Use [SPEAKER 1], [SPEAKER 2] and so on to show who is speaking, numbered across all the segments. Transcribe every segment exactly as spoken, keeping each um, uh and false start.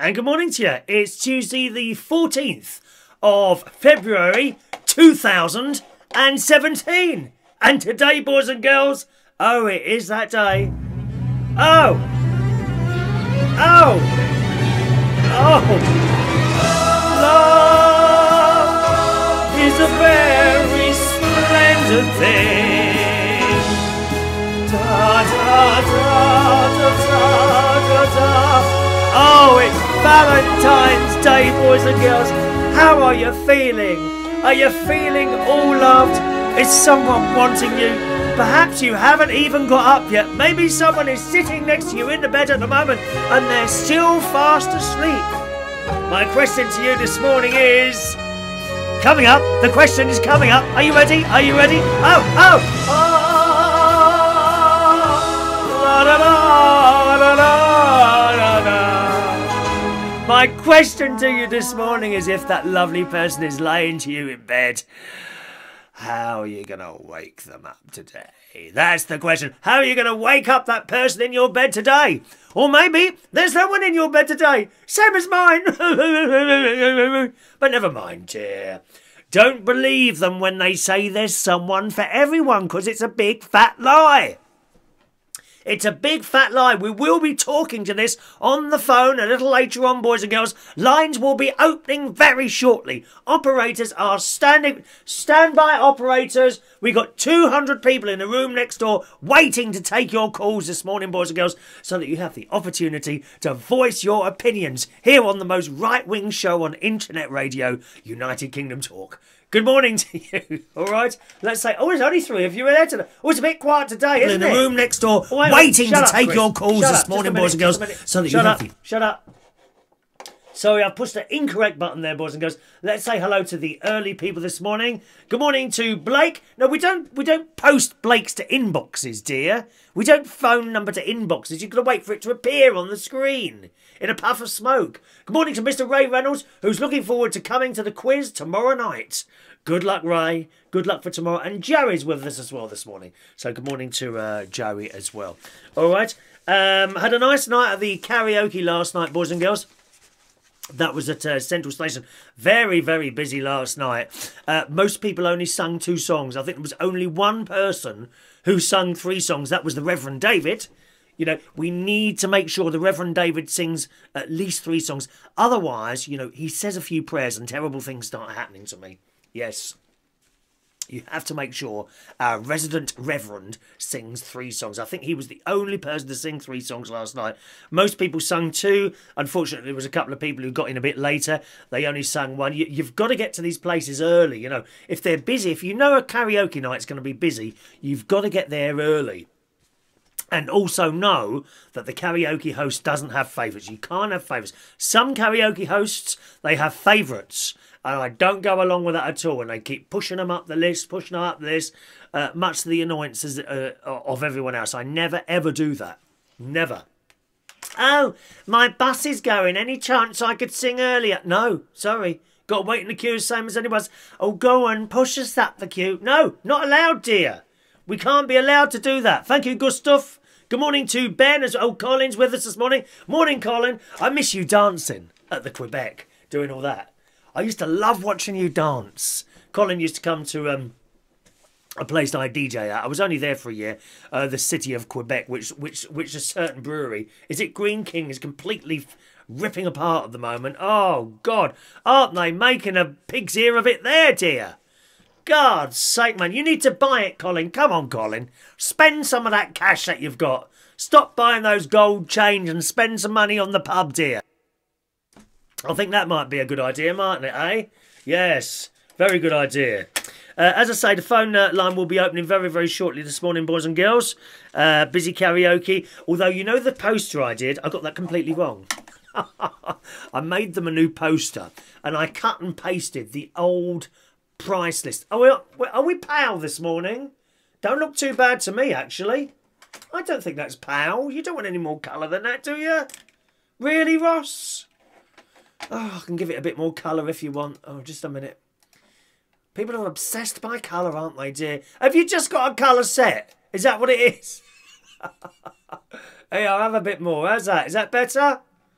[SPEAKER 1] and good morning to you. It's Tuesday the fourteenth of February two thousand seventeen. And today, boys and girls, oh, it is that day. Oh! Oh! Oh! Love is a very splendid thing. Da da da da da da da. Oh, it's Valentine's Day, boys and girls. How are you feeling? Are you feeling all loved? Is someone wanting you? Perhaps you haven't even got up yet. Maybe someone is sitting next to you in the bed at the moment and they're still fast asleep. My question to you this morning is... Coming up. The question is coming up. Are you ready? Are you ready? Oh, oh! Oh! La, la, la, la, la, la, la. My question to you this morning is, if that lovely person is lying to you in bed, how are you going to wake them up today? That's the question. How are you going to wake up that person in your bed today? Or maybe there's no one in your bed today, same as mine. But never mind, dear. Don't believe them when they say there's someone for everyone, because it's a big fat lie. It's a big fat lie. We will be talking to this on the phone a little later on, boys and girls. Lines will be opening very shortly. Operators are standing, standby operators. We got two hundred people in the room next door waiting to take your calls this morning, boys and girls, so that you have the opportunity to voice your opinions here on the most right-wing show on internet radio, United Kingdom Talk. Good morning to you, all right? Let's say, oh, there's only three of you there today. Oh, it's a bit quiet today, isn't it? In the room next door, oh, wait, waiting to
[SPEAKER 2] up,
[SPEAKER 1] take
[SPEAKER 2] Chris.
[SPEAKER 1] your calls
[SPEAKER 2] Shut
[SPEAKER 1] this
[SPEAKER 2] up,
[SPEAKER 1] morning,
[SPEAKER 2] minute,
[SPEAKER 1] boys and girls, so that
[SPEAKER 2] Shut
[SPEAKER 1] you
[SPEAKER 2] up.
[SPEAKER 1] have the...
[SPEAKER 2] Shut up.
[SPEAKER 1] Sorry, I've pushed the incorrect button there, boys and girls. Let's say hello to the early people this morning. Good morning to Blake. No, we don't we don't post Blakes to inboxes, dear. We don't phone number to inboxes. You've got to wait for it to appear on the screen in a puff of smoke. Good morning to Mister Ray Reynolds, who's looking forward to coming to the quiz tomorrow night. Good luck, Ray. Good luck for tomorrow. And Joey's with us as well this morning. So good morning to uh, Joey as well. All right. Um, had a nice night at the karaoke last night, boys and girls. That was at uh, Central Station. Very, very busy last night. Uh, most people only sung two songs. I think there was only one person who sung three songs. That was the Reverend David. You know, we need to make sure the Reverend David sings at least three songs. Otherwise, you know, he says a few prayers and terrible things start happening to me. Yes. You have to make sure our resident reverend sings three songs. I think he was the only person to sing three songs last night. Most people sung two. Unfortunately, there was a couple of people who got in a bit later. They only sang one. You, you've got to get to these places early. You know, if they're busy, if you know a karaoke night's going to be busy, you've got to get there early. And also know that the karaoke host doesn't have favourites. You can't have favourites. Some karaoke hosts, they have favourites. And I don't go along with that at all. And they keep pushing them up the list, pushing them up the list, uh, much to the annoyances uh, of everyone else. I never, ever do that. Never. Oh, my bus is going. Any chance I could sing earlier? No, sorry. Got to wait in the queue, same as anyone else. Oh, go on, push us up the queue. No, not allowed, dear. We can't be allowed to do that. Thank you, Gustav. Good morning to Ben. As oh, Colin's with us this morning. Morning, Colin. I miss you dancing at the Quebec, doing all that. I used to love watching you dance. Colin used to come to um, a place I D J at. I was only there for a year. Uh, the city of Quebec, which which which a certain brewery. Is it Green King is completely ripping apart at the moment. Oh, God. Aren't they making a pig's ear of it there, dear? God's sake, man. You need to buy it, Colin. Come on, Colin. Spend some of that cash that you've got. Stop buying those gold chains and spend some money on the pub, dear. I think that might be a good idea, mightn't it, eh? Yes, very good idea. Uh, as I say, the phone uh, line will be opening very, very shortly this morning, boys and girls. Uh, busy karaoke. Although, you know the poster I did? I got that completely wrong. I made them a new poster, and I cut and pasted the old price list. Are we, are we pale this morning? Don't look too bad to me, actually. I don't think that's pale. You don't want any more colour than that, do you? Really, Ross? Oh, I can give it a bit more colour if you want. Oh, just a minute. People are obsessed by colour, aren't they, dear? Have you just got a colour set? Is that what it is? Hey, I'll have a bit more. How's that? Is that better?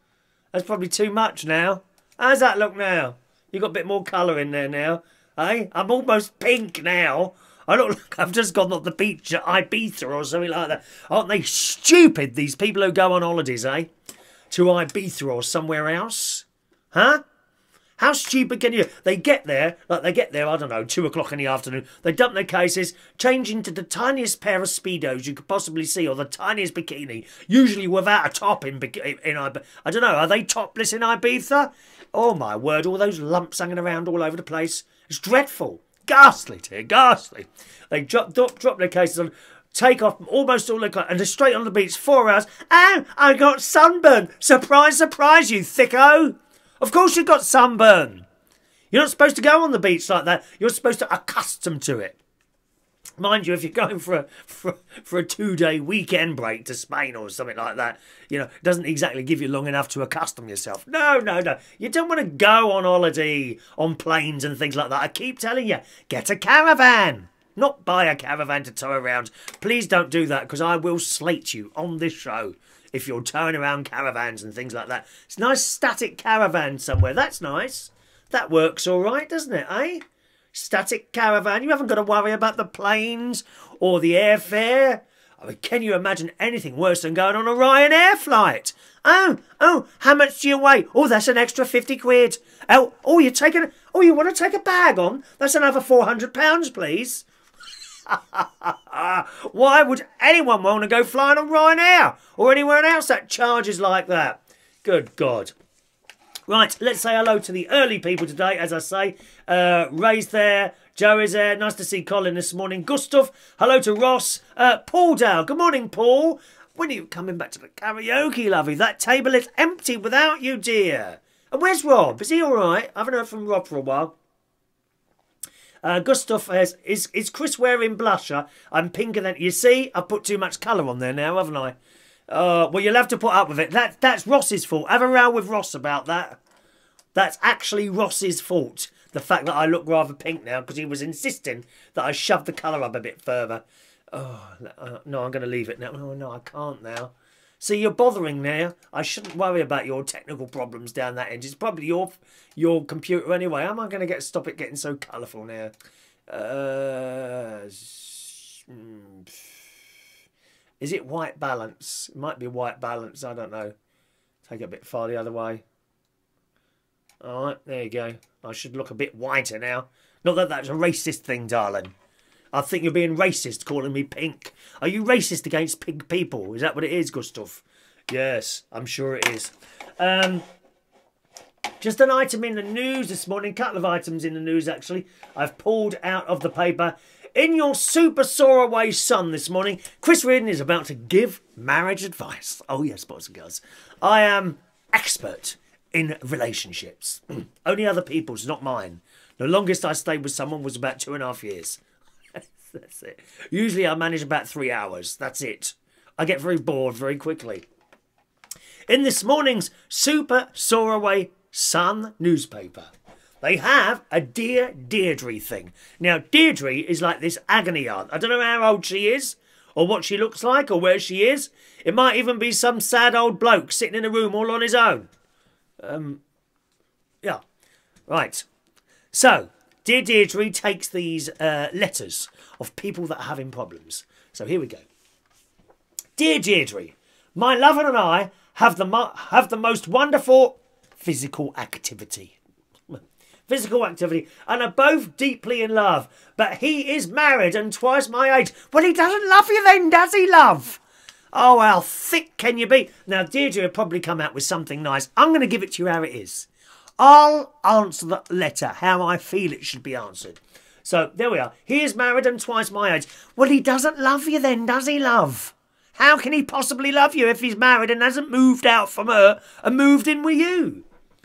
[SPEAKER 1] That's probably too much now. How's that look now? You got a bit more colour in there now. Eh? I'm almost pink now. I look like I've just gone on the beach at Ibiza or something like that. Aren't they stupid, these people who go on holidays, eh? To Ibiza or somewhere else? Huh? How stupid can you... They get there, like they get there, I don't know, two o'clock in the afternoon. They dump their cases, change into the tiniest pair of Speedos you could possibly see, or the tiniest bikini, usually without a top in, in Ibiza. I don't know, are they topless in Ibiza? Oh my word, all those lumps hanging around all over the place. It's dreadful. Ghastly, dear, ghastly. They drop, drop, drop their cases on, take off almost all their clothes, and they're straight on the beach, four hours. And I got sunburn. Surprise, surprise, you thicko. Of course you got sunburn. You're not supposed to go on the beach like that. You're supposed to accustom to it. Mind you, if you're going for a for, for a two-day weekend break to Spain or something like that, you know, it doesn't exactly give you long enough to accustom yourself. No, no, no. You don't want to go on holiday on planes and things like that. I keep telling you, get a caravan. Not buy a caravan to tow around. Please don't do that, because I will slate you on this show if you're towing around caravans and things like that. It's a nice static caravan somewhere. That's nice. That works all right, doesn't it, eh? Static caravan. You haven't got to worry about the planes or the airfare. I mean, can you imagine anything worse than going on a Ryanair flight? Oh, oh, how much do you weigh? Oh, that's an extra fifty quid. Oh, oh, you're taking, oh, you want to take a bag on? That's another four hundred pounds, please. Why would anyone want to go flying on Ryanair or anywhere else that charges like that? Good God. Right, let's say hello to the early people today, as I say. Uh, Ray's there, Joe is there. Nice to see Colin this morning. Gustav, hello to Ross. Uh, Paul Dale, good morning, Paul. When are you coming back to the karaoke, lovey? That table is empty without you, dear. And where's Rob? Is he all right? I haven't heard from Rob for a while. Uh, Gustav has, is, is Chris wearing blusher? I'm pinker than... You see, I've put too much colour on there now, haven't I? Uh, well, you'll have to put up with it. That, that's Ross's fault. Have a row with Ross about that. That's actually Ross's fault. The fact that I look rather pink now, because he was insisting that I shove the colour up a bit further. Oh, no, I'm going to leave it now. Oh, no, I can't now. See, you're bothering now. I shouldn't worry about your technical problems down that end. It's probably your your computer anyway. How am I going to get stop it getting so colourful now? Uh, is it white balance? It might be white balance. I don't know. Take it a bit far the other way. All right, there you go. I should look a bit whiter now. Not that that's a racist thing, darling. I think you're being racist calling me pink. Are you racist against pink people? Is that what it is, Gustav? Yes, I'm sure it is. Um, just an item in the news this morning. A couple of items in the news, actually. I've pulled out of the paper. In your super soaraway sun this morning, Chris Reardon is about to give marriage advice. Oh, yes, boys and girls. I am expert in relationships. Only other people's, not mine. The longest I stayed with someone was about two and a half years. That's it. Usually I manage about three hours. That's it. I get very bored very quickly. In this morning's Super Soaraway Sun newspaper, they have a Dear Deadrie thing. Now, Deadrie is like this agony aunt. I don't know how old she is, or what she looks like, or where she is. It might even be some sad old bloke sitting in a room all on his own. Um, yeah. Right. So, Dear Deadrie takes these uh, letters of people that are having problems. So here we go. Dear Deadrie, my lover and I have the mo have the most wonderful physical activity. Physical activity, and are both deeply in love. But he is married and twice my age. Well, he doesn't love you then, does he, love? Oh, how thick can you be? Now, Deadrie will probably come out with something nice. I'm going to give it to you how it is. I'll answer the letter how I feel it should be answered. So, there we are. He is married and twice my age. Well, he doesn't love you then, does he, love? How can he possibly love you if he's married and hasn't moved out from her and moved in with you?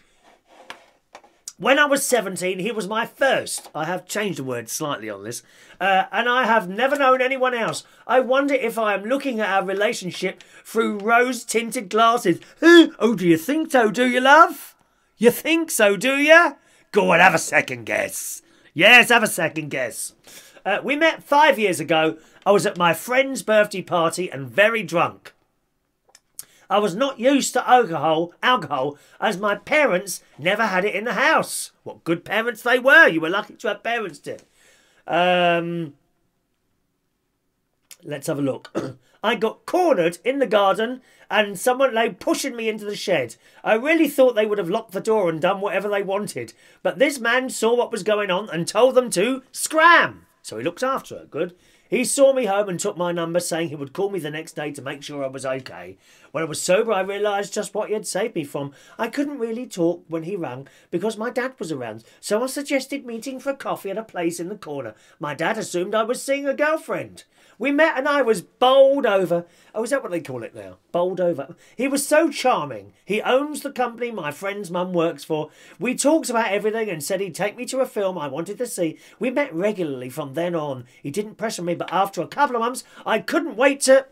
[SPEAKER 1] When I was seventeen, he was my first. I have changed the word slightly on this. Uh, and I have never known anyone else. I wonder if I am looking at our relationship through rose-tinted glasses. Oh, do you think so, do you, love? You think so, do you? Go on, have a second guess. Yes, have a second guess. Uh, we met five years ago. I was at my friend's birthday party and very drunk. I was not used to alcohol, alcohol, as my parents never had it in the house. What good parents they were. You were lucky to have parents, dear. Um, let's have a look. I got cornered in the garden and someone lay pushing me into the shed. I really thought they would have locked the door and done whatever they wanted. But this man saw what was going on and told them to scram. So he looked after her. Good. He saw me home and took my number, saying he would call me the next day to make sure I was okay. When I was sober, I realised just what he had saved me from. I couldn't really talk when he rang because my dad was around, so I suggested meeting for a coffee at a place in the corner. My dad assumed I was seeing a girlfriend. We met and I was bowled over. Oh, is that what they call it now? Bowled over. He was so charming. He owns the company my friend's mum works for. We talked about everything and said he'd take me to a film I wanted to see. We met regularly from then on. He didn't pressure me, but after a couple of months, I couldn't wait to...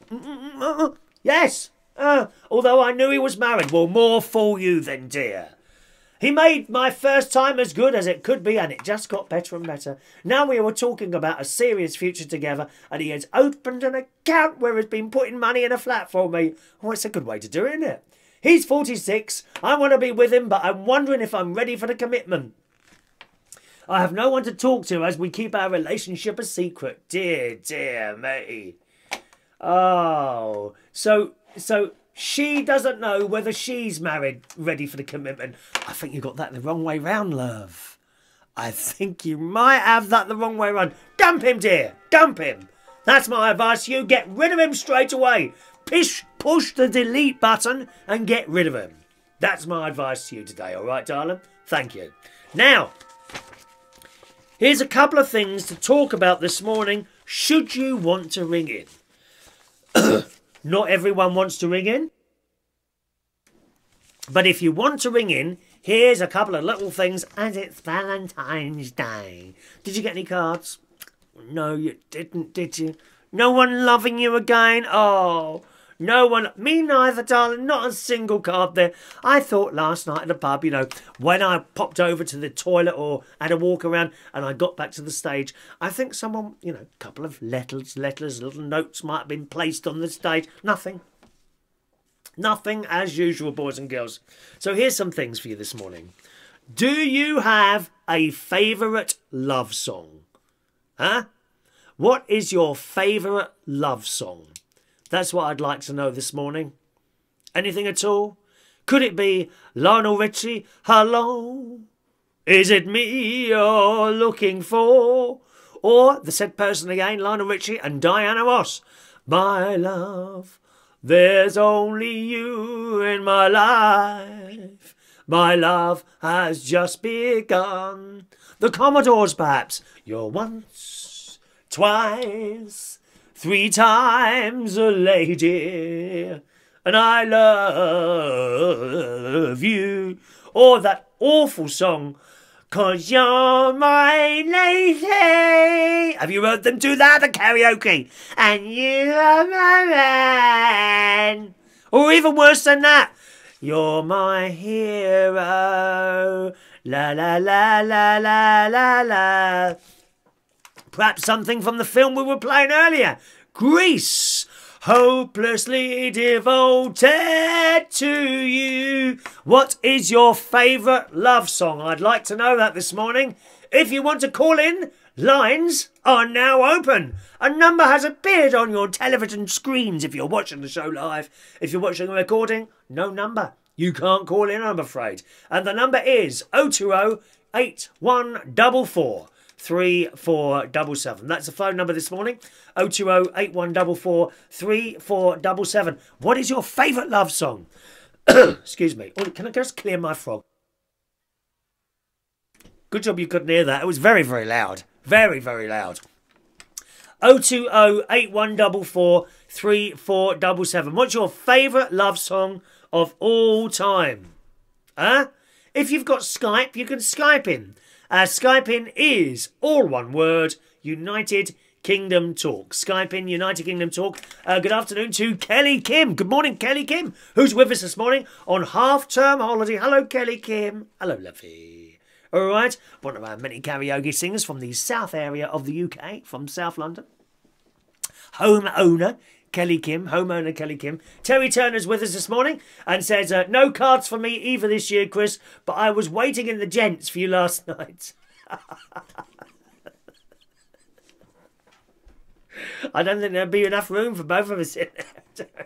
[SPEAKER 1] Yes, uh, although I knew he was married. Well, more fool you then, dear. He made my first time as good as it could be, and it just got better and better. Now we were talking about a serious future together, and he has opened an account where he's been putting money in a flat for me. Oh, it's a good way to do it, isn't it? He's forty-six. I want to be with him, but I'm wondering if I'm ready for the commitment. I have no one to talk to as we keep our relationship a secret. Dear, dear me. Oh, so, so... She doesn't know whether she's married, ready for the commitment. I think you got that the wrong way round, love. I think you might have that the wrong way round. Dump him, dear. Dump him. That's my advice. You get rid of him straight away. Pish, push the delete button and get rid of him. That's my advice to you today, all right, darling? Thank you. Now, here's a couple of things to talk about this morning, should you want to ring in. Not everyone wants to ring in. But if you want to ring in, here's a couple of little things. And it's Valentine's Day. Did you get any cards? No, you didn't, did you? No one loving you again? Oh, no one. Me neither, darling. Not a single card there. I thought last night at the pub, you know, when I popped over to the toilet or had a walk around and I got back to the stage, I think someone, you know, a couple of letters, letters, little notes might have been placed on the stage. Nothing. Nothing as usual, boys and girls. So here's some things for you this morning. Do you have a favourite love song? Huh? What is your favourite love song? That's what I'd like to know this morning. Anything at all? Could it be Lionel Richie? Hello? Is it me you're looking for? Or the said person again, Lionel Richie and Diana Ross. My love, there's only you in my life. My love has just begun. The Commodores, perhaps. You're once, twice, three times a lady, and I love you. Or that awful song, 'Cause you're my lady. Have you heard them do that at karaoke? And you are my man. Or even worse than that, you're my hero. La la la la la la la. Perhaps something from the film we were playing earlier. Grease. Hopelessly devoted to you. What is your favourite love song? I'd like to know that this morning. If you want to call in, lines are now open. A number has appeared on your television screens if you're watching the show live. If you're watching a recording, no number. You can't call in, I'm afraid. And the number is oh two oh, eight one four four. three four seven seven. That's the phone number this morning. oh two oh, eight one four four, three four seven seven. What is your favourite love song? Excuse me. Oh, can I just clear my frog? Good job you couldn't hear that. It was very, very loud. Very, very loud. oh two oh, eight one four four, three four seven seven. What's your favourite love song of all time? Huh? If you've got Skype, you can Skype in. Uh, Skype in is all one word, United Kingdom Talk. Skype in, United Kingdom Talk. Uh, good afternoon to Kelly Kim. Good morning, Kelly Kim, who's with us this morning on half-term holiday. Hello, Kelly Kim. Hello, lovey. All right, one of our many karaoke singers from the south area of the U K, from South London. Home owner, Kelly Kim, homeowner Kelly Kim. Terry Turner's with us this morning and says, uh, no cards for me either this year, Chris, but I was waiting in the gents for you last night. I don't think there'd be enough room for both of us in there.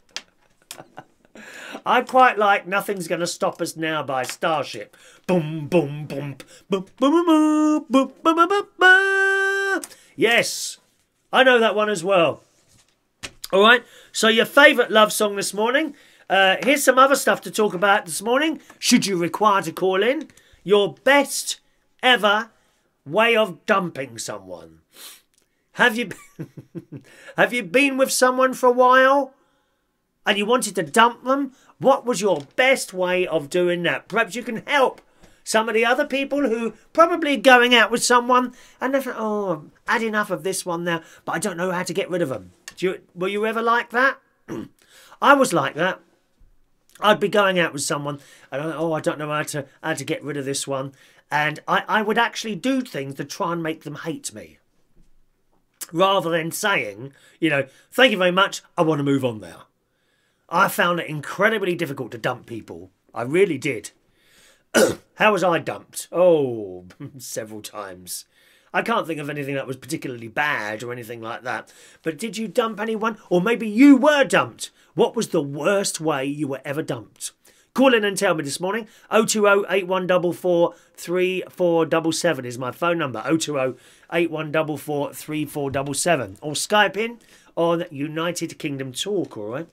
[SPEAKER 1] I quite like Nothing's Gonna Stop Us Now by Starship. Boom, boom, boom, boom, boom, boom, boom, boom, boom, boom, boom. Yes, I know that one as well. All right, so your favourite love song this morning. Uh, here's some other stuff to talk about this morning. Should you require to call in, your best ever way of dumping someone. Have you have you been with someone for a while and you wanted to dump them? What was your best way of doing that? Perhaps you can help some of the other people who probably are going out with someone and they're, oh, I've had enough of this one now, but I don't know how to get rid of them. Do you, were you ever like that? I was like that. I'd be going out with someone and I, oh, I don't know how to how to get rid of this one, and I, I would actually do things to try and make them hate me. Rather than saying, you know, thank you very much, I want to move on now. I found it incredibly difficult to dump people. I really did. How was I dumped? Oh, several times. I can't think of anything that was particularly bad or anything like that. But did you dump anyone? Or maybe you were dumped. What was the worst way you were ever dumped? Call in and tell me this morning. oh two oh, eight one four four, three four seven seven is my phone number. oh two oh, eight one four four, three four seven seven. Or Skype in on United Kingdom Talk, all right?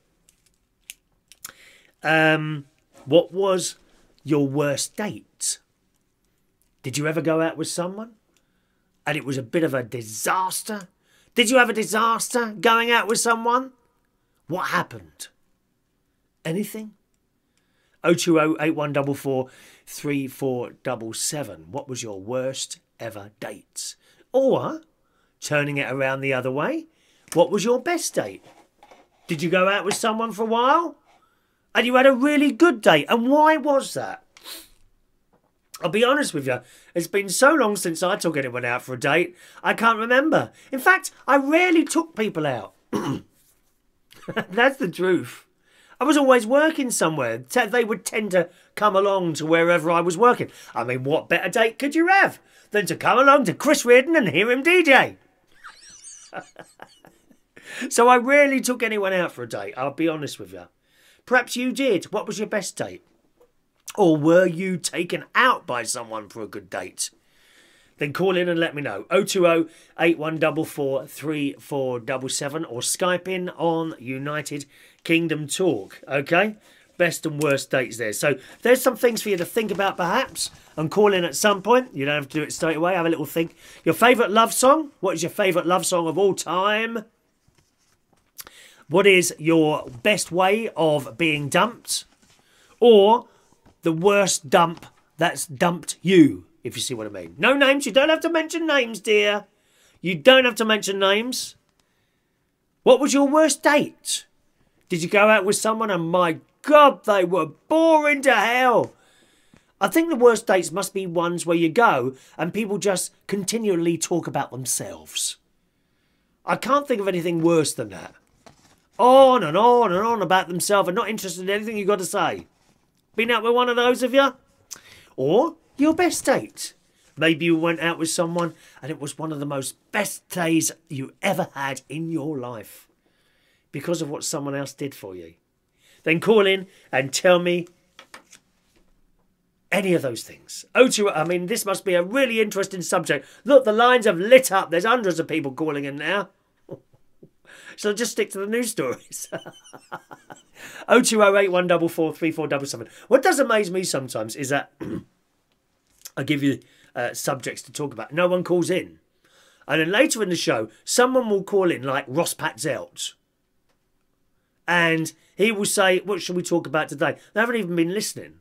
[SPEAKER 1] Um, what was your worst date? Did you ever go out with someone and it was a bit of a disaster? Did you have a disaster going out with someone? What happened? Anything? oh two oh, eight one four four, three four seven seven. What was your worst ever date? Or, turning it around the other way, what was your best date? Did you go out with someone for a while and you had a really good date? And why was that? I'll be honest with you, it's been so long since I took anyone out for a date, I can't remember. In fact, I rarely took people out. That's the truth. I was always working somewhere. They would tend to come along to wherever I was working. I mean, what better date could you have than to come along to Chris Reardon and hear him D J? So I rarely took anyone out for a date, I'll be honest with you. Perhaps you did. What was your best date? Or were you taken out by someone for a good date? Then call in and let me know. oh two oh, eight one four four, three four seven seven or Skype in on United Kingdom Talk, okay? Best and worst dates there. So there's some things for you to think about perhaps and call in at some point. You don't have to do it straight away. Have a little think. Your favourite love song? What is your favourite love song of all time? What is your best way of being dumped? Or the worst dump that's dumped you, if you see what I mean. No names. You don't have to mention names, dear. You don't have to mention names. What was your worst date? Did you go out with someone and my God, they were boring to hell? I think the worst dates must be ones where you go and people just continually talk about themselves. I can't think of anything worse than that. On and on and on about themselves and not interested in anything you've got to say. Been out with one of those of you? Or your best date. Maybe you went out with someone and it was one of the most best days you ever had in your life because of what someone else did for you. Then call in and tell me any of those things. Oh, two, I mean, this must be a really interesting subject. Look, the lines have lit up. There's hundreds of people calling in now. Shall I just stick to the news stories? oh two oh, eight one four four, three four seven seven. What does amaze me sometimes is that I give you uh, subjects to talk about. No one calls in. And then later in the show, someone will call in like Ross Patzelt. And he will say, what should we talk about today? They haven't even been listening.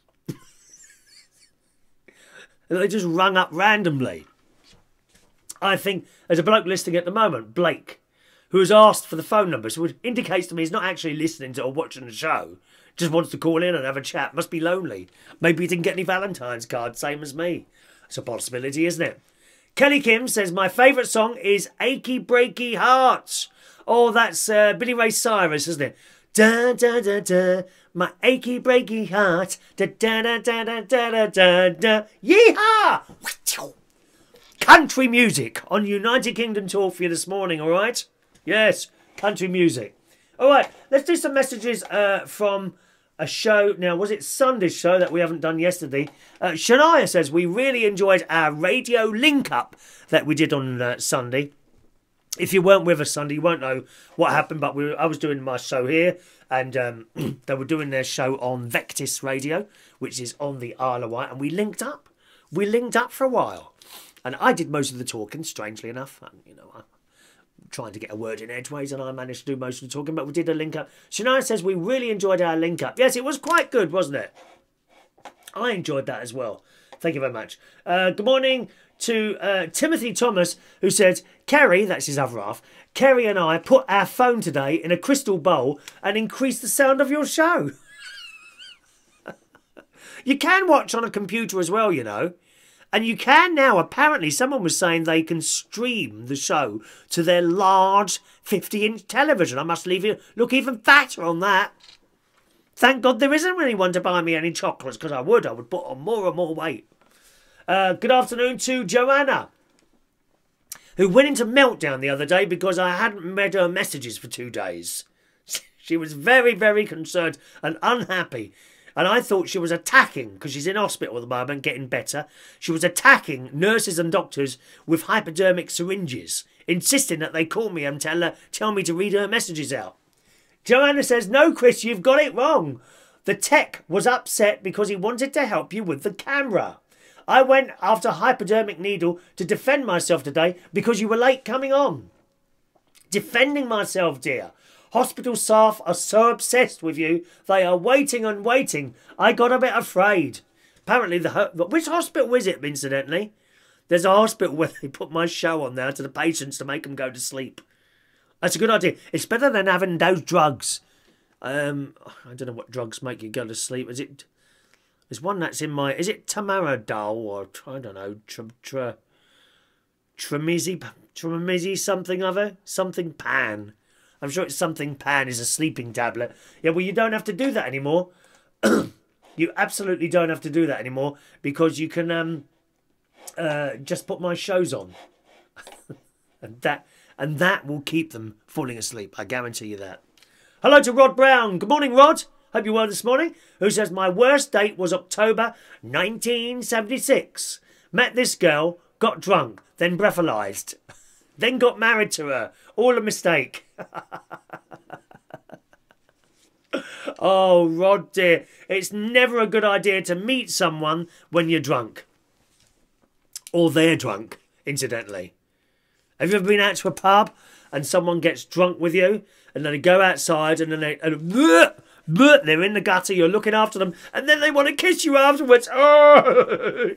[SPEAKER 1] They just rung up randomly. I think there's a bloke listening at the moment, Blake, who has asked for the phone number. So it indicates to me he's not actually listening to or watching the show. Just wants to call in and have a chat. Must be lonely. Maybe he didn't get any Valentine's cards, same as me. It's a possibility, isn't it? Kelly Kim says, my favourite song is Achy Breaky Hearts Oh, that's uh, Billy Ray Cyrus, isn't it? Da da da da, my achy breaky heart. Da da da da da da da da. Yeehaw! Country music on United Kingdom Talk for you this morning. All right? Yes, country music. All right, let's do some messages uh, from a show. Now, was it Sunday's show that we haven't done yesterday? Uh, Shania says, we really enjoyed our radio link-up that we did on uh, Sunday. If you weren't with us Sunday, you won't know what happened, but we were, I was doing my show here, and um, they were doing their show on Vectis Radio, which is on the Isle of Wight, and we linked up. We linked up for a while. And I did most of the talking, strangely enough. And, you know, I trying to get a word in edgeways, and I managed to do most of the talking, but we did a link up. Shania says we really enjoyed our link up. Yes, it was quite good, wasn't it? I enjoyed that as well. Thank you very much. Uh, good morning to uh, Timothy Thomas, who says, Kerry, that's his other half, Kerry and I put our phone today in a crystal bowl and increased the sound of your show. You can watch on a computer as well, you know. And you can now, apparently, someone was saying they can stream the show to their large fifty inch television. I must leave you look even fatter on that. Thank God there isn't anyone to buy me any chocolates, because I would. I would put on more and more weight. Uh, good afternoon to Joanna, who went into meltdown the other day because I hadn't read her messages for two days. She was very, very concerned and unhappy. And I thought she was attacking, because she's in hospital at the moment, getting better. She was attacking nurses and doctors with hypodermic syringes, insisting that they call me and tell her, tell me to read her messages out. Joanna says, no, Chris, you've got it wrong. The tech was upset because he wanted to help you with the camera. I went after a hypodermic needle to defend myself today because you were late coming on. Defending myself, dear. Hospital staff are so obsessed with you, they are waiting and waiting. I got a bit afraid. Apparently, the which hospital is it, incidentally? There's a hospital where they put my show on there to the patients to make them go to sleep. That's a good idea. It's better than having those drugs. Um, I don't know what drugs make you go to sleep. Is it? There's one that's in my... Is it Tamaradol or, I don't know, tra, tra, Tramizi, Tramizi something other? Something pan. I'm sure it's something pan is a sleeping tablet. Yeah, well, you don't have to do that anymore. You absolutely don't have to do that anymore because you can um, uh, just put my shows on. and that and that will keep them falling asleep. I guarantee you that. Hello to Rod Brown. Good morning, Rod. Hope you're well this morning. Who says, my worst date was October nineteen seventy-six. Met this girl, got drunk, then breathalyzed. Then got married to her. All a mistake. Oh, Rod dear. It's never a good idea to meet someone when you're drunk. Or they're drunk, incidentally. Have you ever been out to a pub and someone gets drunk with you and then they go outside and then they... And, bleh, bleh, they're in the gutter, you're looking after them, and then they want to kiss you afterwards. Oh!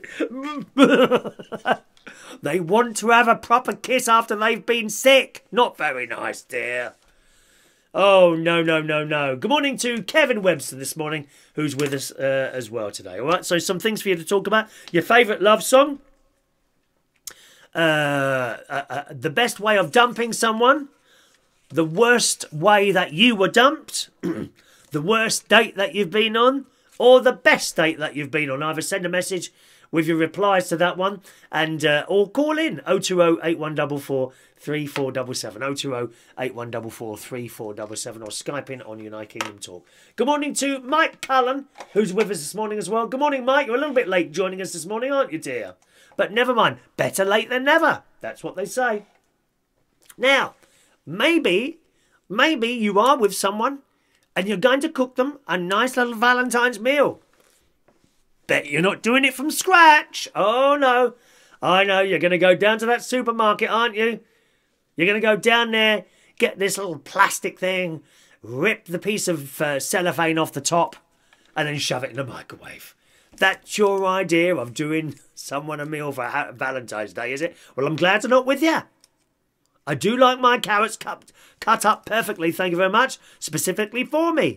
[SPEAKER 1] They want to have a proper kiss after they've been sick. Not very nice, dear. Oh, no, no, no, no. Good morning to Kevin Webster this morning, who's with us uh, as well today. All right, so some things for you to talk about. Your favourite love song. Uh, uh, uh, the best way of dumping someone. The worst way that you were dumped. The worst date that you've been on. Or the best date that you've been on. Either send a message with your replies to that one, and uh, or call in oh two oh, eight one four four, three four seven seven, oh two oh, eight one four four, three four seven seven, or Skype in on United Kingdom Talk. Good morning to Mike Cullen, who's with us this morning as well. Good morning, Mike. You're a little bit late joining us this morning, aren't you, dear? But never mind. Better late than never. That's what they say. Now, maybe, maybe you are with someone and you're going to cook them a nice little Valentine's meal. Bet you're not doing it from scratch. Oh, no. I know. You're going to go down to that supermarket, aren't you? You're going to go down there, get this little plastic thing, rip the piece of uh, cellophane off the top, and then shove it in the microwave. That's your idea of doing someone a meal for Valentine's Day, is it? Well, I'm glad I'm not with you. I do like my carrots cut, cut up perfectly, thank you very much, specifically for me.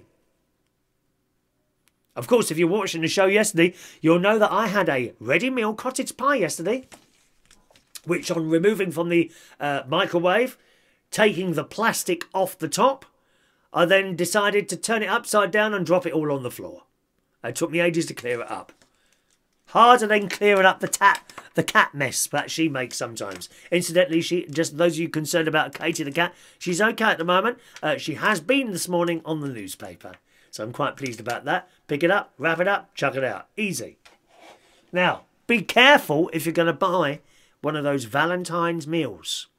[SPEAKER 1] Of course, if you're watching the show yesterday, you'll know that I had a ready meal cottage pie yesterday, which on removing from the uh, microwave, taking the plastic off the top, I then decided to turn it upside down and drop it all on the floor. It took me ages to clear it up. Harder than clearing up the tat, the cat mess that she makes sometimes. Incidentally, she just those of you concerned about Katie the cat, she's okay at the moment. Uh, she has been this morning on the newspaper. So I'm quite pleased about that. Pick it up, wrap it up, chuck it out. Easy. Now, be careful if you're going to buy one of those Valentine's meals.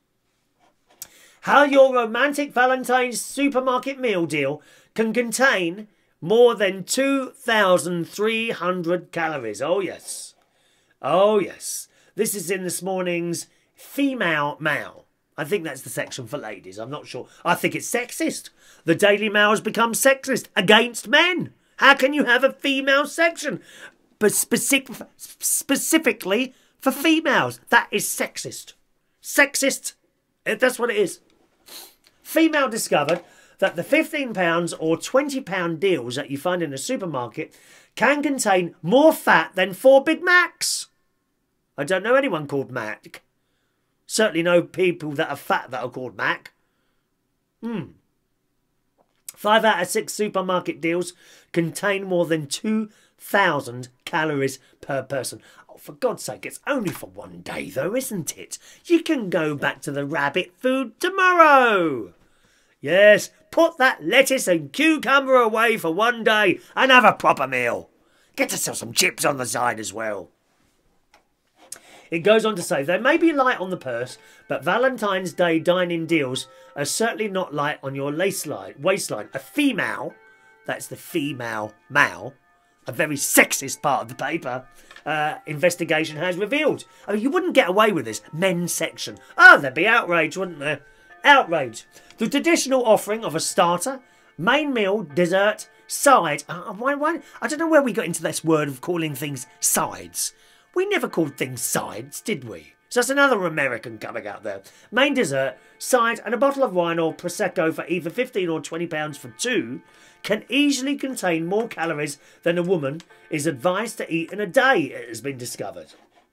[SPEAKER 1] How your romantic Valentine's supermarket meal deal can contain more than two thousand three hundred calories. Oh, yes. Oh, yes. This is in this morning's Female Mail. I think that's the section for ladies. I'm not sure. I think it's sexist. The Daily Mail has become sexist against men. How can you have a female section? But specific, specifically for females. That is sexist. Sexist. That's what it is. Female discovered that the fifteen pound or twenty pound deals that you find in a supermarket can contain more fat than four Big Macs. I don't know anyone called Mac. Certainly no people that are fat that are called Mac. Hmm. Five out of six supermarket deals contain more than two thousand calories per person. Oh, for God's sake, it's only for one day though, isn't it? You can go back to the rabbit food tomorrow. Yes, put that lettuce and cucumber away for one day and have a proper meal. Get yourself some chips on the side as well. It goes on to say, they may be light on the purse, but Valentine's Day dine-in deals are certainly not light on your waistline. A female, that's the female male, a very sexist part of the paper, uh, investigation has revealed. I mean, you wouldn't get away with this men's section. Oh, there'd be outrage, wouldn't there? Outrage. The traditional offering of a starter, main meal, dessert, side. Uh, why, why? I don't know where we got into this word of calling things sides. We never called things sides, did we? So that's another American coming out there. Main dessert, side, and a bottle of wine or Prosecco for either fifteen or twenty pounds for two can easily contain more calories than a woman is advised to eat in a day, it has been discovered.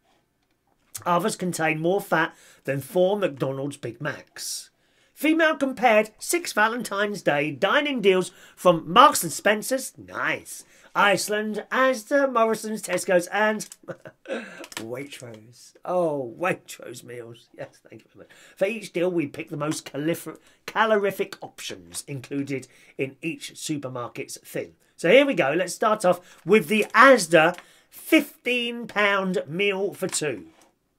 [SPEAKER 1] Others contain more fat than four McDonald's Big Macs. Female compared six Valentine's Day dining deals from Marks and Spencer's, nice, Iceland, Asda, Morrison's, Tesco's and Waitrose. Oh, Waitrose meals. Yes, thank you very much. For each deal, we pick the most calorific options included in each supermarket's thing. So here we go. Let's start off with the Asda fifteen pound meal for two.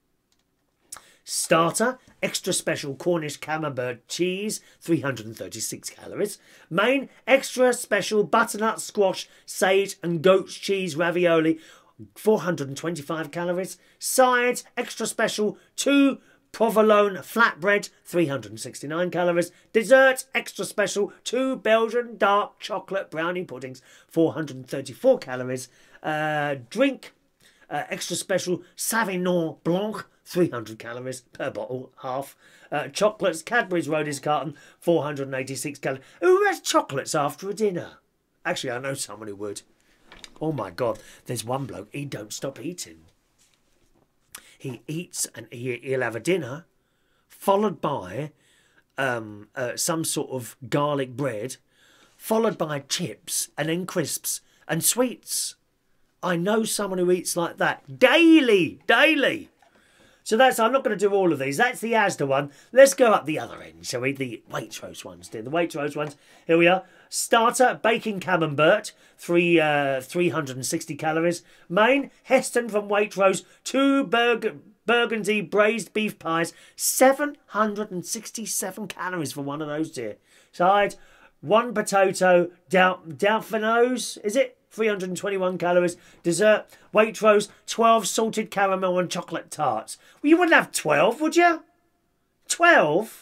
[SPEAKER 1] Starter, extra special Cornish camembert cheese, three hundred thirty-six calories. Main, extra special butternut squash, sage and goat's cheese ravioli, four hundred twenty-five calories. Sides, extra special two provolone flatbread, three hundred sixty-nine calories. Dessert, extra special two Belgian dark chocolate brownie puddings, four hundred thirty-four calories. Uh, drink, uh, extra special Sauvignon Blanc, three hundred calories per bottle, half. Uh, chocolates, Cadbury's Roadies carton, four hundred eighty-six calories. Who has chocolates after a dinner? Actually, I know someone who would. Oh my God, there's one bloke, he don't stop eating. He eats and he, he'll have a dinner, followed by um, uh, some sort of garlic bread, followed by chips and then crisps and sweets. I know someone who eats like that daily, daily. So that's, I'm not going to do all of these. That's the Asda one. Let's go up the other end, shall we? The Waitrose ones, dear. The Waitrose ones. Here we are. Starter, bacon camembert, three, uh, three hundred sixty calories. Main, Heston from Waitrose, two Burg burgundy braised beef pies, seven hundred sixty-seven calories for one of those, dear. Side, one potato, Dal Dalfino's, is it? three hundred twenty-one calories. Dessert, Waitrose, twelve salted caramel and chocolate tarts. Well, you wouldn't have twelve, would you? twelve?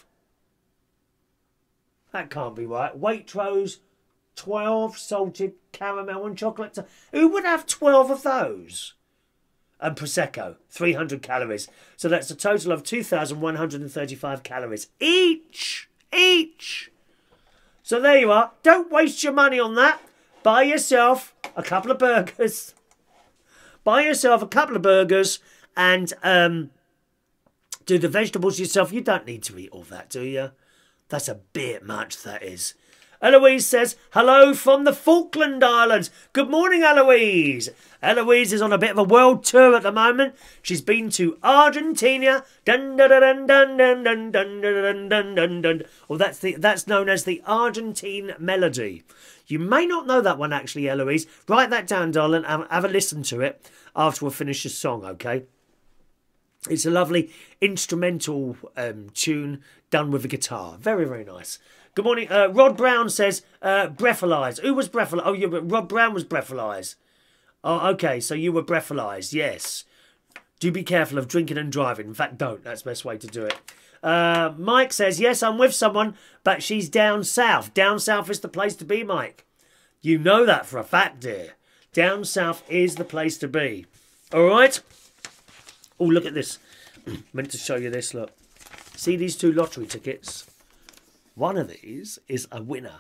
[SPEAKER 1] That can't be right. Waitrose, twelve salted caramel and chocolate tarts. Who would have twelve of those? And Prosecco, three hundred calories. So that's a total of two thousand one hundred thirty-five calories each. Each. So there you are. Don't waste your money on that. Buy yourself a couple of burgers. Buy yourself a couple of burgers and um, do the vegetables yourself. You don't need to eat all that, do you? That's a bit much, that is. Eloise says, hello from the Falkland Islands. Good morning, Eloise. Eloise is on a bit of a world tour at the moment. She's been to Argentina. Dun, dun, dun, dun, dun, dun, dun, dun, dun, dun, dun. Well, that's, the, that's known as the Argentine Melody. You may not know that one, actually, Eloise. Write that down, darling, and have a listen to it after we finish the song, okay? It's a lovely instrumental um, tune done with a guitar. Very, very nice. Good morning. Uh, Rod Brown says, uh, breathalyze. Who was breathalyze? Oh, yeah, but Rod Brown was breathalyze. Oh, okay, so you were breathalyzed, yes. Do be careful of drinking and driving. In fact, don't. That's the best way to do it. Uh, Mike says, yes, I'm with someone, but she's down south. Down south is the place to be, Mike. You know that for a fact, dear. Down south is the place to be. All right? Oh, look at this. Meant to show you this, look. See these two lottery tickets? One of these is a winner.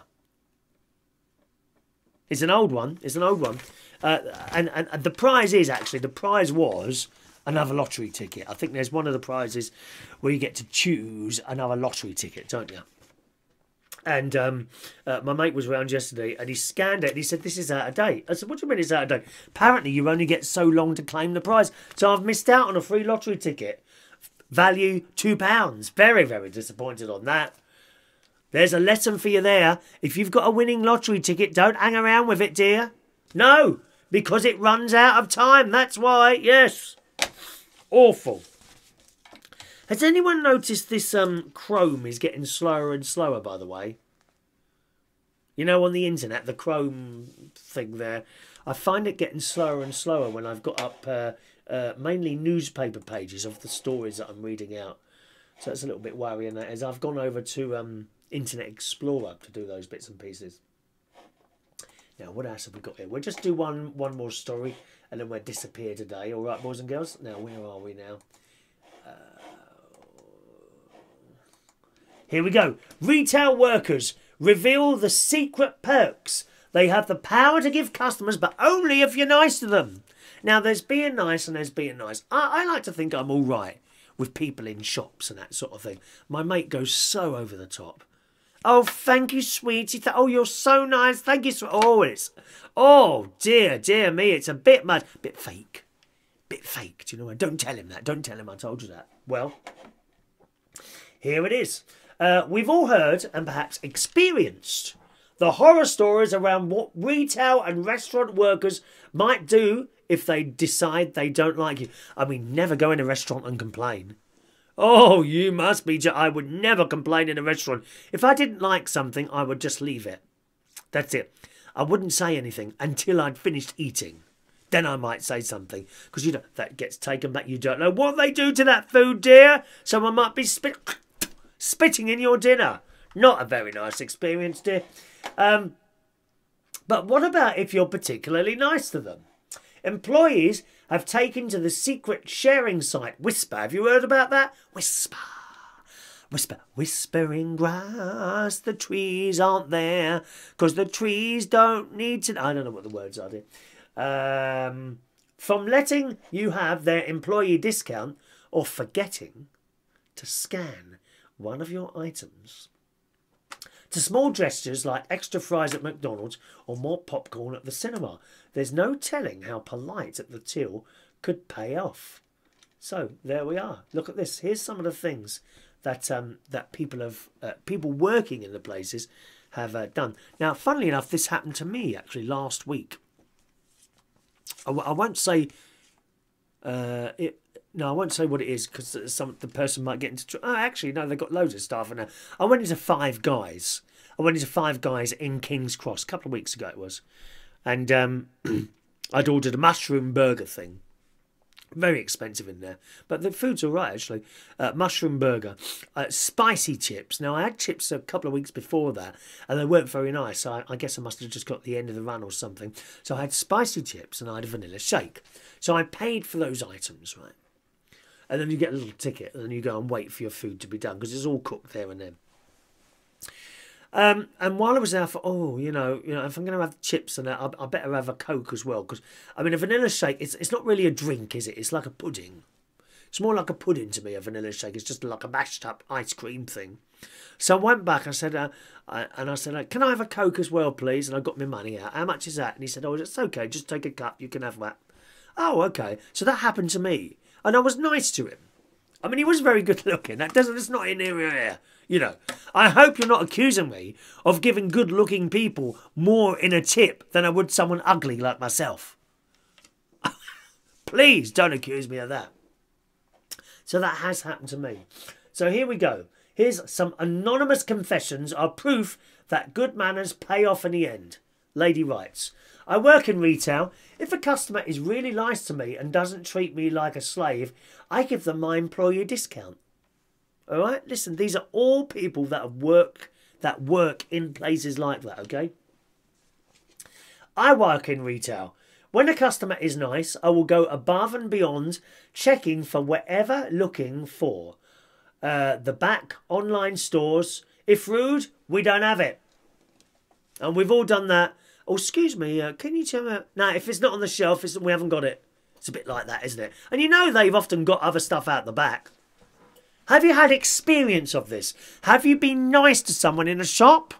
[SPEAKER 1] It's an old one. It's an old one. Uh, and, and, and the prize is, actually, the prize was another lottery ticket. I think there's one of the prizes where you get to choose another lottery ticket, don't you? And um, uh, my mate was around yesterday and he scanned it and he said, this is out of date. I said, what do you mean it's out of date? Apparently you only get so long to claim the prize. So I've missed out on a free lottery ticket. Value two pounds. Very, very disappointed on that. There's a lesson for you there. If you've got a winning lottery ticket, don't hang around with it, dear. No, because it runs out of time. That's why, yes. Awful. Has anyone noticed this um, Chrome is getting slower and slower, by the way? You know, on the internet, the Chrome thing there. I find it getting slower and slower when I've got up uh, uh, mainly newspaper pages of the stories that I'm reading out. So it's a little bit worrying, that is. I've gone over to um, Internet Explorer to do those bits and pieces. Now, what else have we got here? We'll just do one, one more story and then we'll disappear today. All right, boys and girls? Now, where are we now? Here we go. Retail workers reveal the secret perks. They have the power to give customers, but only if you're nice to them. Now, there's being nice and there's being nice. I, I like to think I'm all right with people in shops and that sort of thing. My mate goes so over the top. Oh, thank you, sweetie. Oh, you're so nice. Thank you. Oh, it's... Oh, dear, dear me. It's a bit much. Bit fake. Bit fake. Do you know what? Don't tell him that. Don't tell him I told you that. Well, here it is. Uh, we've all heard and perhaps experienced the horror stories around what retail and restaurant workers might do if they decide they don't like you. I mean, never go in a restaurant and complain. Oh, you must be... I would never complain in a restaurant. If I didn't like something, I would just leave it. That's it. I wouldn't say anything until I'd finished eating. Then I might say something. Because, you know, that gets taken back. You don't know what they do to that food, dear. Someone might be spit... spitting in your dinner. Not a very nice experience, dear. Um, but what about if you're particularly nice to them? Employees have taken to the secret sharing site Whisper. Have you heard about that? Whisper. Whisper. Whispering grass, the trees aren't there, because the trees don't need to... I don't know what the words are, dear. Um, from letting you have their employee discount or forgetting to scan one of your items, to small gestures like extra fries at McDonald's or more popcorn at the cinema. There's no telling how polite at the till could pay off. So there we are. Look at this. Here's some of the things that um, that people have uh, people working in the places have uh, done. Now, funnily enough, this happened to me actually last week. I, I won't say uh, it. No, I won't say what it is because some the person might get into... Oh, actually, no, they've got loads of staff in there. I went into Five Guys. I went into Five Guys in King's Cross a couple of weeks ago it was. And um, I'd ordered a mushroom burger thing. Very expensive in there. But the food's all right, actually. Uh, mushroom burger. Uh, spicy chips. Now, I had chips a couple of weeks before that, and they weren't very nice. So I, I guess I must have just got the end of the run or something. So I had spicy chips and I had a vanilla shake. So I paid for those items, right? And then you get a little ticket, and then you go and wait for your food to be done, because it's all cooked there and then. Um, and while I was there, I thought, oh, you know, you know, if I'm going to have chips and that, I, I better have a Coke as well. Because, I mean, a vanilla shake, it's, it's not really a drink, is it? It's like a pudding. It's more like a pudding to me, a vanilla shake. It's just like a mashed up ice cream thing. So I went back, I said, uh, I, and I said, uh, can I have a Coke as well, please? And I got my money out. How much is that? And he said, oh, it's okay, just take a cup, you can have that. Oh, okay. So that happened to me. And I was nice to him. I mean, he was very good looking. That doesn't, it's not in here, you know. I hope you're not accusing me of giving good looking people more in a tip than I would someone ugly like myself. Please don't accuse me of that. So that has happened to me. So here we go. Here's some anonymous confessions are proof that good manners pay off in the end. Lady writes, I work in retail. If a customer is really nice to me and doesn't treat me like a slave, I give them my employee discount. All right? Listen, these are all people that have work, that work in places like that, okay? I work in retail. When a customer is nice, I will go above and beyond, checking for whatever looking for. Uh, the back, online stores. If rude, we don't have it. And we've all done that. Oh, excuse me, uh, can you tell me? No, if it's not on the shelf, it's, we haven't got it. It's a bit like that, isn't it? And you know they've often got other stuff out the back. Have you had experience of this? Have you been nice to someone in a shop?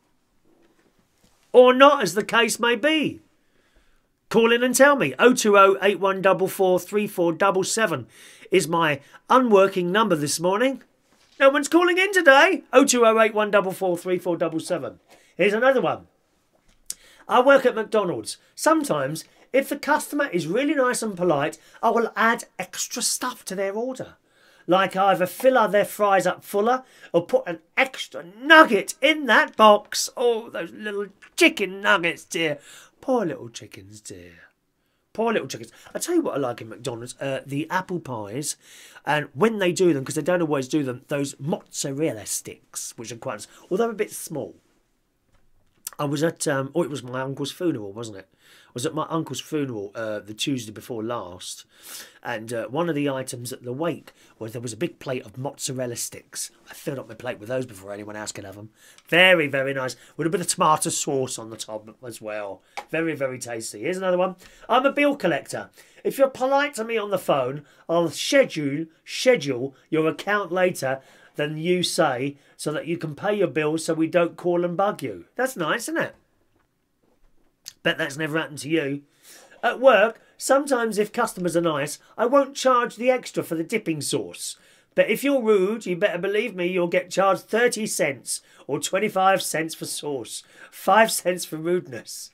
[SPEAKER 1] Or not, as the case may be? Call in and tell me. oh two oh, eight one four four, three four seven seven is my unworking number this morning. No one's calling in today. oh two oh, eight one four four, three four seven seven. Here's another one. I work at McDonald's. Sometimes, if the customer is really nice and polite, I will add extra stuff to their order. Like either fill their fries up fuller or put an extra nugget in that box. Oh, those little chicken nuggets, dear. Poor little chickens, dear. Poor little chickens. I tell you what I like in McDonald's, uh, the apple pies, and when they do them, because they don't always do them, those mozzarella sticks, which are quite, although a bit small. I was at, um, oh, it was my uncle's funeral, wasn't it? I was at my uncle's funeral uh, the Tuesday before last, and uh, one of the items at the wake was there was a big plate of mozzarella sticks. I filled up my plate with those before anyone else could have them. Very, very nice, with a bit of tomato sauce on the top as well. Very, very tasty. Here's another one. I'm a bill collector. If you're polite to me on the phone, I'll schedule schedule your account later than you say, so that you can pay your bills so we don't call and bug you. That's nice, isn't it? Bet that's never happened to you. At work, sometimes if customers are nice, I won't charge the extra for the dipping sauce. But if you're rude, you better believe me, you'll get charged thirty cents or twenty-five cents for sauce. five cents for rudeness.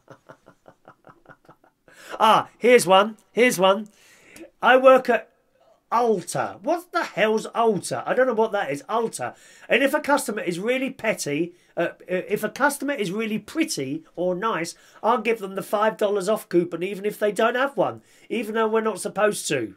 [SPEAKER 1] Ah, here's one. Here's one. I work at Alta. What the hell's Alta? I don't know what that is. Alta. And if a customer is really petty, uh, if a customer is really pretty or nice, I'll give them the five dollars off coupon even if they don't have one, even though we're not supposed to.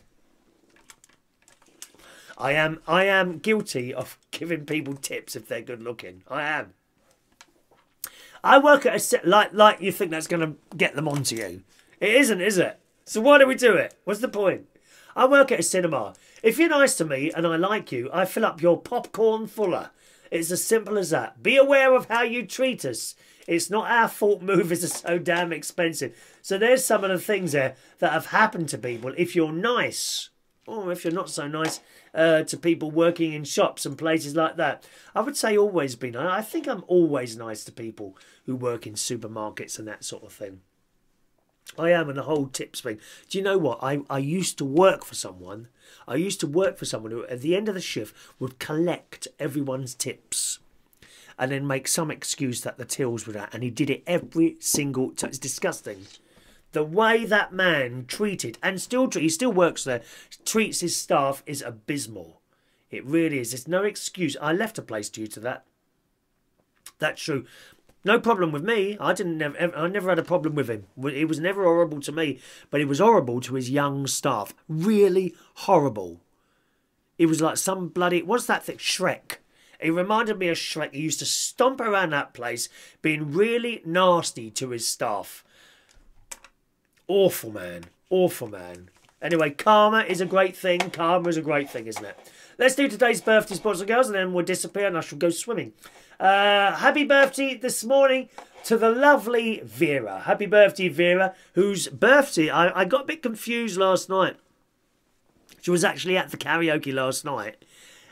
[SPEAKER 1] I am, I am guilty of giving people tips if they're good looking. I am. I work at a, like, like you think that's going to get them onto you. It isn't, is it? So why do we do it? What's the point? I work at a cinema. If you're nice to me and I like you, I fill up your popcorn fuller. It's as simple as that. Be aware of how you treat us. It's not our fault movies are so damn expensive. So there's some of the things there that have happened to people. If you're nice, or if you're not so nice uh, to people working in shops and places like that. I would say always be nice. I think I'm always nice to people who work in supermarkets and that sort of thing. I am, and the whole tips thing. Do you know what? I, I used to work for someone. I used to work for someone who, at the end of the shift, would collect everyone's tips and then make some excuse that the tills were out. And he did it every single time. It's disgusting. The way that man treated, and still he still works there, treats his staff is abysmal. It really is. There's no excuse. I left a place due to that. That's true. No problem with me. I didn't. Never, I never had a problem with him. It was never horrible to me, but it was horrible to his young staff. Really horrible. It was like some bloody. What's that thing? Shrek. It reminded me of Shrek. He used to stomp around that place, being really nasty to his staff. Awful man. Awful man. Anyway, karma is a great thing. Karma is a great thing, isn't it? Let's do today's birthdays, boys and girls, and then we'll disappear and I shall go swimming. Uh, happy birthday this morning to the lovely Vera. Happy birthday, Vera, whose birthday, I, I got a bit confused last night. She was actually at the karaoke last night.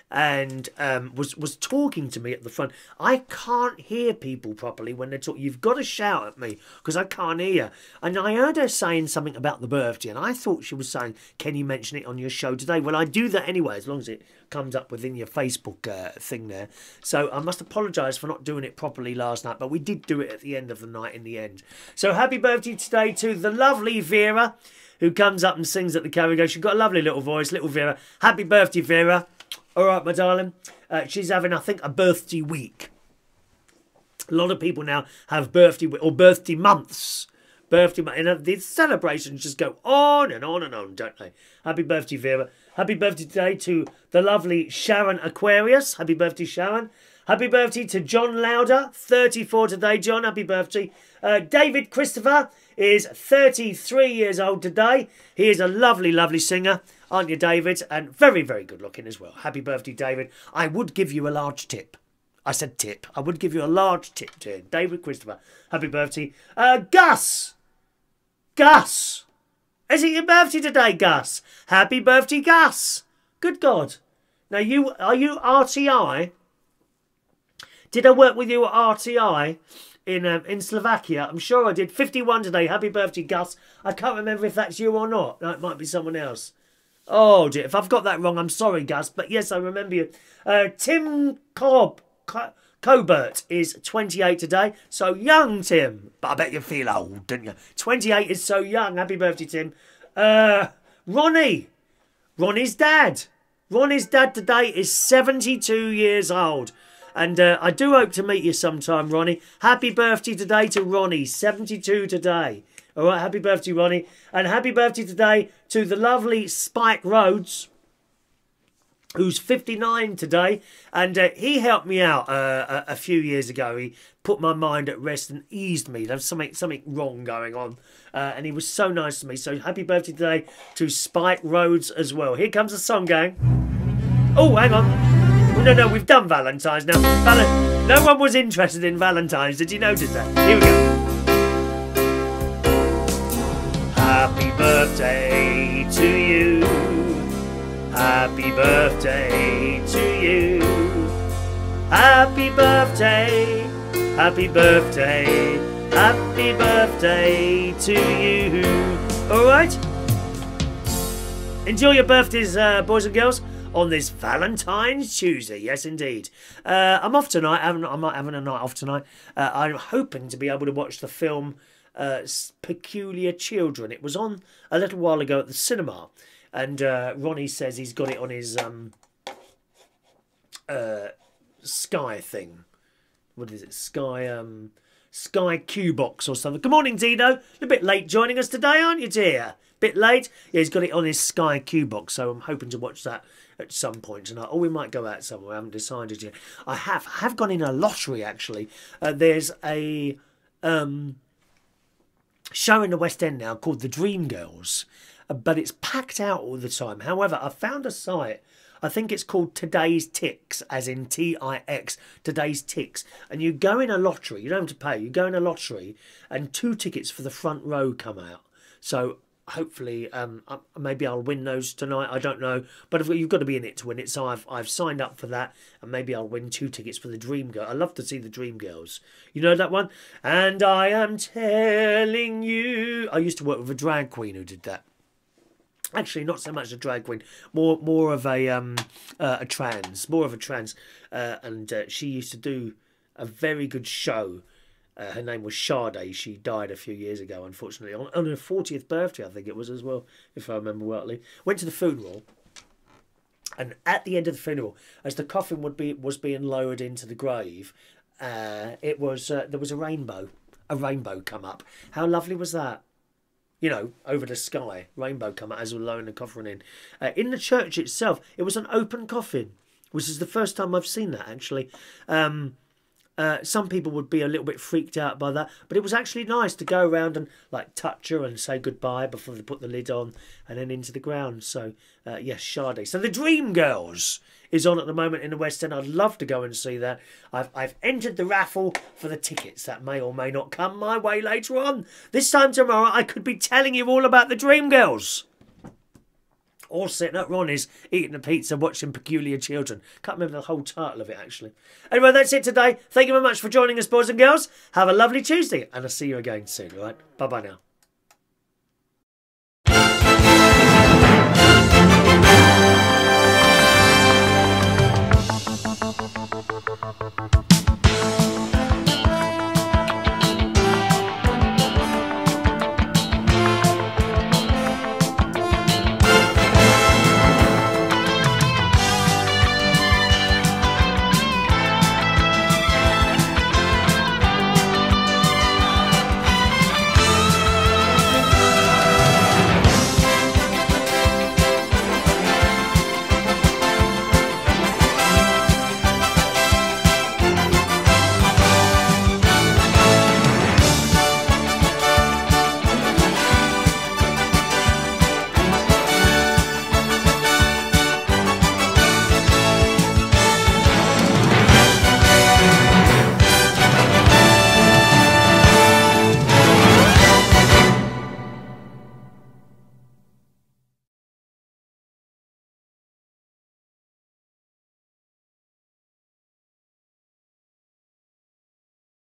[SPEAKER 1] and um, was was talking to me at the front. I can't hear people properly when they talk. You've got to shout at me because I can't hear. And I heard her saying something about the birthday, and I thought she was saying, "Can you mention it on your show today?" Well, I do that anyway, as long as it comes up within your Facebook uh, thing there. So I must apologise for not doing it properly last night, but we did do it at the end of the night in the end. So happy birthday today to the lovely Vera, who comes up and sings at the karaoke. She's got a lovely little voice, little Vera. Happy birthday, Vera. All right, my darling. Uh, she's having, I think, a birthday week. A lot of people now have birthday or birthday months. Birthday month. And the celebrations just go on and on and on, don't they? Happy birthday, Vera. Happy birthday today to the lovely Sharon Aquarius. Happy birthday, Sharon. Happy birthday to John Lauder, thirty-four today, John. Happy birthday. Uh, David Christopher is thirty-three years old today. He is a lovely, lovely singer, aren't you, David? And very, very good looking as well. Happy birthday, David. I would give you a large tip. I said tip. I would give you a large tip to David Christopher. Happy birthday. Uh, Gus. Gus. Is it your birthday today, Gus? Happy birthday, Gus. Good God. Now, you are you R T I? Did I work with you at R T I in um, in Slovakia? I'm sure I did. fifty-one today. Happy birthday, Gus. I can't remember if that's you or not. No, it might be someone else. Oh, dear. If I've got that wrong, I'm sorry, Gus. But yes, I remember you. Uh, Tim Cobb, Co Cobert is twenty-eight today. So young, Tim. But I bet you feel old, don't you? twenty-eight is so young. Happy birthday, Tim. Uh, Ronnie. Ronnie's dad. Ronnie's dad today is seventy-two years old. And uh, I do hope to meet you sometime, Ronnie. Happy birthday today to Ronnie, seventy-two today. All right, happy birthday, Ronnie. And happy birthday today to the lovely Spike Rhodes, who's fifty-nine today. And uh, he helped me out uh, a, a few years ago. He put my mind at rest and eased me. There was something, something wrong going on. Uh, and he was so nice to me. So happy birthday today to Spike Rhodes as well. Here comes the song, gang. Oh, hang on. No, no, we've done Valentine's now. Val no one was interested in Valentine's. Did you notice that? Here we go. Happy birthday to you. Happy birthday to you. Happy birthday. Happy birthday. Happy birthday to you. All right? Enjoy your birthdays, uh, boys and girls. On this Valentine's Tuesday, yes indeed. Uh, I'm off tonight. I'm not having a night off tonight. Uh, I'm hoping to be able to watch the film uh, Peculiar Children. It was on a little while ago at the cinema, and uh, Ronnie says he's got it on his um, uh, Sky thing. What is it? Sky um, Sky Q box or something. Good morning, Dino. A bit late joining us today, aren't you, dear? Bit late. Yeah, he's got it on his Sky Q box, so I'm hoping to watch that at some point tonight. Or we might go out somewhere. I haven't decided yet. I have I have gone in a lottery, actually. Uh, there's a um, show in the West End now called the Dreamgirls, uh, but it's packed out all the time. However, I found a site. I think it's called Today's Tix, as in T I X, Today's Tix. And you go in a lottery. You don't have to pay. You go in a lottery, and two tickets for the front row come out. So hopefully, um, maybe I'll win those tonight. I don't know, but you've got to be in it to win it. So I've I've signed up for that, and maybe I'll win two tickets for the Dreamgirls. I love to see the Dreamgirls. You know that one? And I am telling you, I used to work with a drag queen who did that. Actually, not so much a drag queen, more more of a um uh, a trans, more of a trans, uh, and uh, she used to do a very good show. Uh, her name was Sade. She died a few years ago, unfortunately, on, on her fortieth birthday, I think it was as well, if I remember rightly. Went to the funeral, and at the end of the funeral, as the coffin would be was being lowered into the grave, uh, it was uh, there was a rainbow, a rainbow come up. How lovely was that? You know, over the sky, rainbow come out as we're lowering the coffin in. Uh, in the church itself, it was an open coffin, which is the first time I've seen that, actually. Um, uh, some people would be a little bit freaked out by that, but it was actually nice to go around and, like, touch her and say goodbye before they put the lid on and then into the ground. So, uh, yes, Sade. So the Dreamgirls is on at the moment in the West End. I'd love to go and see that. I've, I've entered the raffle for the tickets. That may or may not come my way later on. This time tomorrow, I could be telling you all about the Dreamgirls. Or sitting at Ronnie's eating a pizza watching Peculiar Children. Can't remember the whole title of it, actually. Anyway, that's it today. Thank you very much for joining us, boys and girls. Have a lovely Tuesday, and I'll see you again soon, all right? Bye-bye now.